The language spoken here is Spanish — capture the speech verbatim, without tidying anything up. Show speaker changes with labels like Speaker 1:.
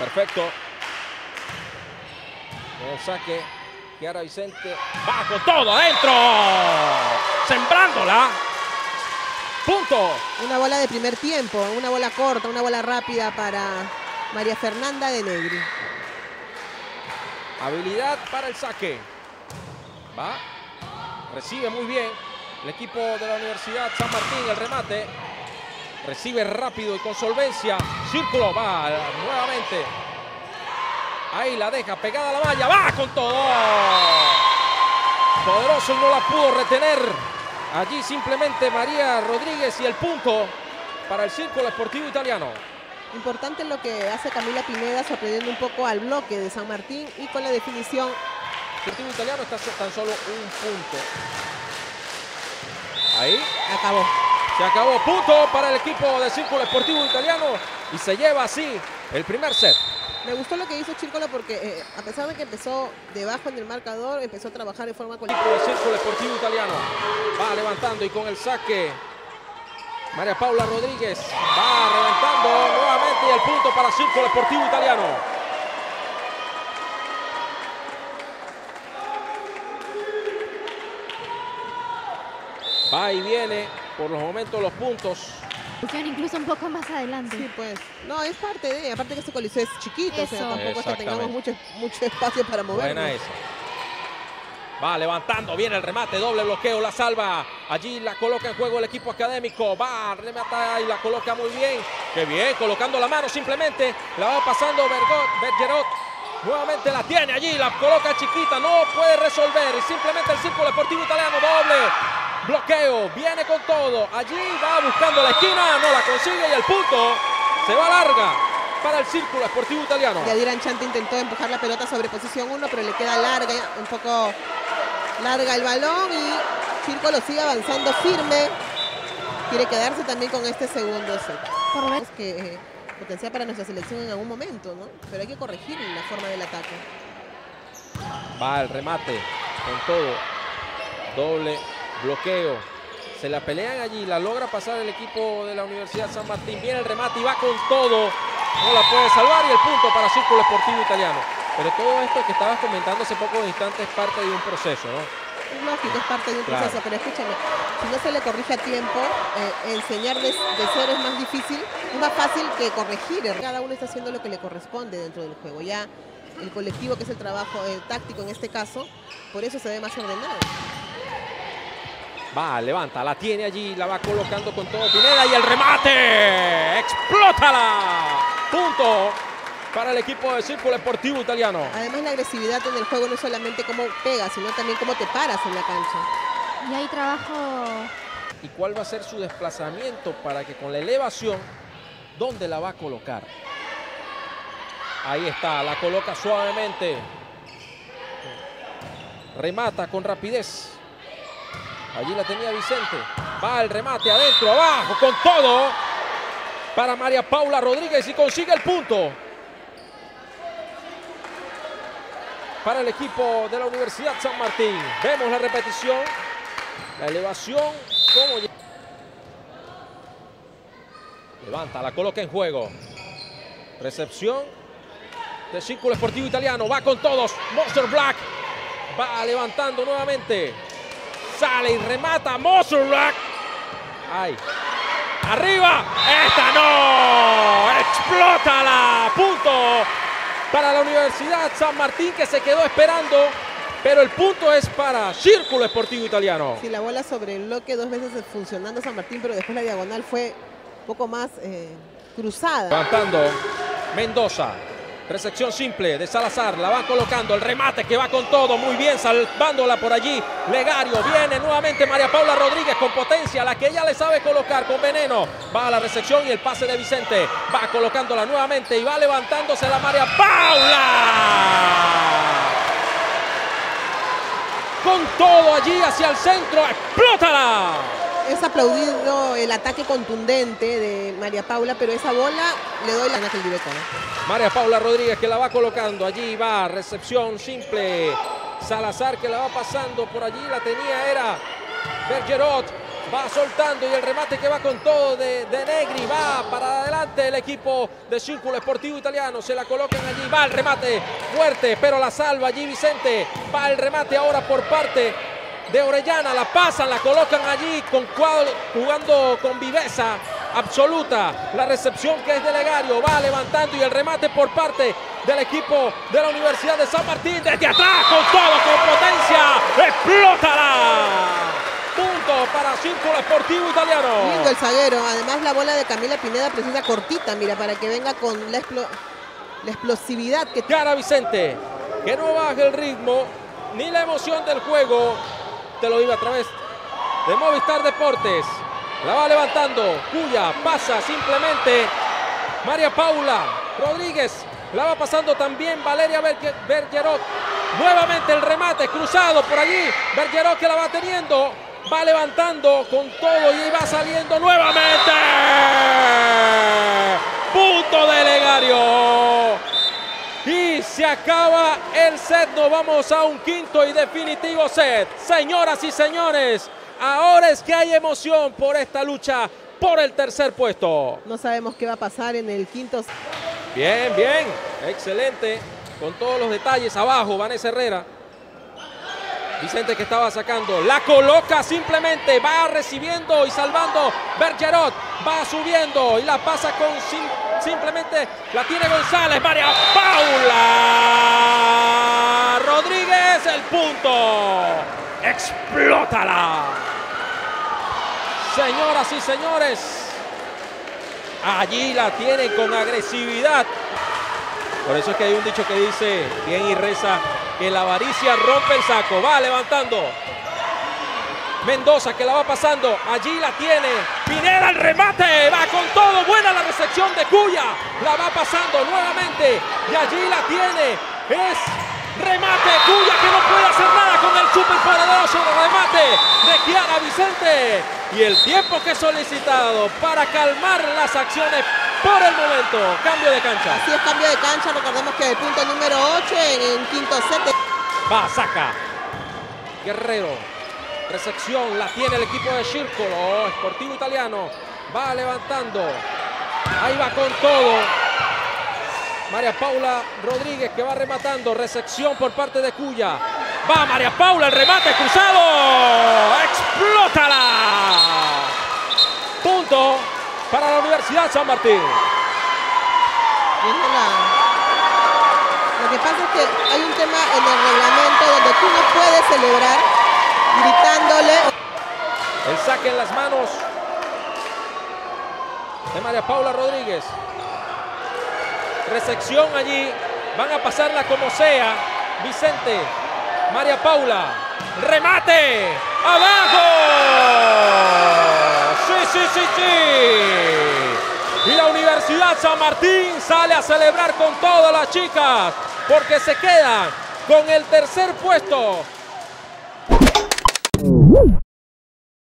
Speaker 1: Perfecto. Con el saque, Kiara Vicente va con todo adentro. Sembrándola. Punto.
Speaker 2: Una bola de primer tiempo, una bola corta, una bola rápida para María Fernanda de Negri.
Speaker 1: Habilidad para el saque. Va. Recibe muy bien el equipo de la Universidad San Martín. El remate. Recibe rápido y con solvencia. Círculo. Va nuevamente. Ahí la deja pegada a la malla. Va con todo. Poderoso y no la pudo retener. Allí simplemente María Rodríguez y el punto para el Círculo Esportivo Italiano.
Speaker 2: Importante lo que hace Camila Pineda, sorprendiendo un poco al bloque de San Martín y con la definición.
Speaker 1: El Esportivo Italiano está tan solo un punto. Ahí.
Speaker 2: Acabó.
Speaker 1: Se acabó. Punto para el equipo del Círculo Esportivo Italiano y se lleva así el primer set.
Speaker 2: Me gustó lo que hizo Círculo porque eh, a pesar de que empezó debajo en el marcador, empezó a trabajar de forma colectiva.
Speaker 1: El Círculo Esportivo Italiano va levantando y con el saque María Paula Rodríguez va reventando nuevamente y el punto para Círculo Esportivo Italiano. Va y viene por los momentos los puntos.
Speaker 3: Incluso un poco más adelante.
Speaker 2: Sí, pues. No, es parte de, aparte que este coliseo es chiquito,
Speaker 3: Eso.
Speaker 2: o sea, tampoco es que tengamos mucho, mucho espacio para movernos.
Speaker 1: Buena esa. Va levantando, viene el remate, doble bloqueo, la salva. Allí la coloca en juego el equipo académico. Va, remata y la coloca muy bien. Qué bien, colocando la mano simplemente. La va pasando Bergot, Bergerot. Nuevamente la tiene allí, la coloca chiquita, no puede resolver. Y simplemente el Círculo Esportivo Italiano, doble bloqueo, viene con todo. Allí va buscando la esquina, no la consigue y el punto se va larga para el Círculo Esportivo Italiano.
Speaker 2: Yadira Anchante intentó empujar la pelota sobre posición uno, pero le queda larga, un poco larga el balón y Círculo sigue avanzando firme. Quiere quedarse también con este segundo set.
Speaker 3: Por ver.
Speaker 2: Es que eh, potencia para nuestra selección en algún momento, ¿no? Pero hay que corregir la forma del ataque.
Speaker 1: Va el remate con todo, doble bloqueo, se la pelean allí, la logra pasar el equipo de la Universidad San Martín, viene el remate y va con todo, no la puede salvar y el punto para Círculo Esportivo Italiano. Pero todo esto que estabas comentando hace pocos instantes es parte de un proceso, ¿no?
Speaker 2: Es lógico, es parte de un
Speaker 1: Claro.
Speaker 2: proceso, pero escúchame, si no se le corrige a tiempo, eh, enseñar de, de cero es más difícil, es más fácil que corregir. Cada uno está haciendo lo que le corresponde dentro del juego. Ya el colectivo, que es el trabajo eh, táctico en este caso, por eso se ve más ordenado.
Speaker 1: Va, levanta, la tiene allí, la va colocando con todo Pineda y el remate, explótala, punto para el equipo del Círculo Esportivo Italiano.
Speaker 2: Además, la agresividad en el juego no es solamente cómo pegas, sino también cómo te paras en la cancha.
Speaker 3: Y hay trabajo.
Speaker 1: ¿Y cuál va a ser su desplazamiento para que con la elevación, dónde la va a colocar? Ahí está, la coloca suavemente. Remata con rapidez. Allí la tenía Vicente. Va el remate adentro, abajo, con todo. Para María Paula Rodríguez y consigue el punto. Para el equipo de la Universidad San Martín. Vemos la repetición. La elevación. ¿Cómo? Levanta, la coloca en juego. Recepción del Círculo Esportivo Italiano. Va con todos. Monster Black. Va levantando nuevamente. Sale y remata Monster Black. Ay. Arriba. Esta no. Explótala. Punto para la Universidad San Martín, que se quedó esperando. Pero el punto es para Círculo Esportivo Italiano.
Speaker 2: Sí, la bola sobre el bloque dos veces funcionando San Martín, pero después la diagonal fue un poco más eh, cruzada.
Speaker 1: Levantando Mendoza. Recepción simple de Salazar, la va colocando, el remate que va con todo, muy bien, salvándola por allí. Legario, viene nuevamente María Paula Rodríguez con potencia, la que ella le sabe colocar con veneno. Va a la recepción y el pase de Vicente, va colocándola nuevamente y va levantándose la María Paula. Con todo allí hacia el centro, explótala.
Speaker 2: Es aplaudido el ataque contundente de María Paula, pero esa bola le doy la gana que el directo, ¿no?
Speaker 1: María Paula Rodríguez que la va colocando, allí va, recepción simple. Salazar que la va pasando, por allí la tenía, era Bergerot. Va soltando y el remate que va con todo de, de Negri, va para adelante. adelante el equipo de Círculo Sportivo Italiano. Se la colocan allí, va el remate fuerte, pero la salva allí Vicente. Va el remate ahora por parte de Orellana, la pasan, la colocan allí con cuadro, jugando con viveza absoluta. La recepción que es de Legario, va levantando y el remate por parte del equipo de la Universidad de San Martín. Desde atrás, con todo, con potencia, explótala. Punto para Círculo Sportivo Italiano.
Speaker 2: Lindo el zaguero. Además, la bola de Camila Pineda precisa cortita, mira, para que venga con la, explo la explosividad que tiene.
Speaker 1: Cara Vicente, que no baje el ritmo ni la emoción del juego. Te lo digo a través de Movistar Deportes. La va levantando. Cuya pasa simplemente María Paula Rodríguez. La va pasando también Valeria Bergerot. Nuevamente el remate cruzado por allí. Bergerot que la va teniendo. Va levantando con todo y va saliendo nuevamente. Punto de Legario. Y se acaba el set. Nos vamos a un quinto y definitivo set. Señoras y señores, ahora es que hay emoción por esta lucha por el tercer puesto.
Speaker 2: No sabemos qué va a pasar en el quinto.
Speaker 1: Bien, bien. Excelente. Con todos los detalles abajo, Vanessa Herrera. Vicente que estaba sacando, la coloca simplemente, va recibiendo y salvando Bergerot, va subiendo y la pasa con sim, simplemente, la tiene González, María Paula Rodríguez, el punto, explótala. Señoras y señores, allí la tiene con agresividad. Por eso es que hay un dicho que dice, bien y reza, que la avaricia rompe el saco. Va levantando Mendoza que la va pasando. Allí la tiene Pineda, el remate. Va con todo. Buena la recepción de Cuya. La va pasando nuevamente. Y allí la tiene. Es remate Cuya que no puede hacer nada con el superpoderoso remate de Kiara Vicente. Y el tiempo que he solicitado para calmar las acciones por el momento. Cambio de cancha.
Speaker 2: Así es, cambio de cancha. Recordemos que el punto número ocho en el quinto set.
Speaker 1: Va, saca. Guerrero. Recepción. La tiene el equipo de Círculo Sportivo Italiano. Va levantando. Ahí va con todo. María Paula Rodríguez que va rematando. Recepción por parte de Cuya. Va María Paula. El remate cruzado. ¡Explótala! Punto para la Universidad San Martín.
Speaker 2: Lo que pasa es que hay un tema en el reglamento donde tú no puedes celebrar gritándole.
Speaker 1: El saque en las manos de María Paula Rodríguez. Recepción allí. Van a pasarla como sea. Vicente. María Paula. Remate. ¡Abajo! ¡Sí, sí, sí, sí! Y la Universidad San Martín sale a celebrar con todas las chicas porque se quedan con el tercer puesto